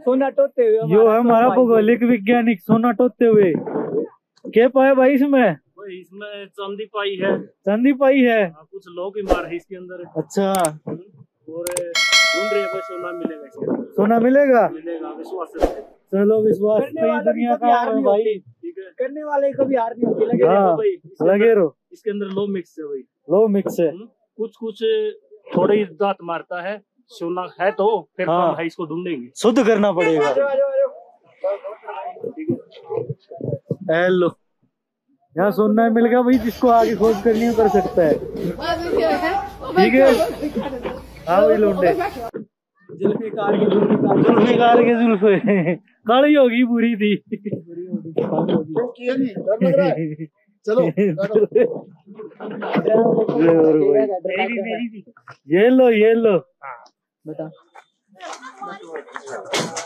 सोना टोते हुए यो है हमारा भौगोलिक वैज्ञानिक सोना टोते हुए। क्या पाया भाई इसमें? इसमें चांदी पाई है। चांदी पाई है। कुछ लोग ही मार है इसके अंदर। अच्छा। और ढूंढ रहे हैं, सोना मिलेगा इसके अंदर। सोना मिलेगा? मिलेगा, विश्वास है। चलो विश्वास दुनिया का है भाई। करने वाले कभी हार नहीं होती। लगे हाँ, भाई लगे रहो। इसके अंदर लो मिक्स है भाई। लो मिक्स है। कुछ थोड़ी दांत मारता है। सोना है तो फिर हाँ, है, इसको ढूंढेंगे, शुद्ध करना पड़ेगा। हेलो, यहाँ सोना मिल गया भाई, जिसको आगे खोज करनी हो कर सकता है। ठीक है। हाँ भाई लौंडे, जुल्फिकार के जुल्फे काली होगी पूरी थी। चलो ये लो बता।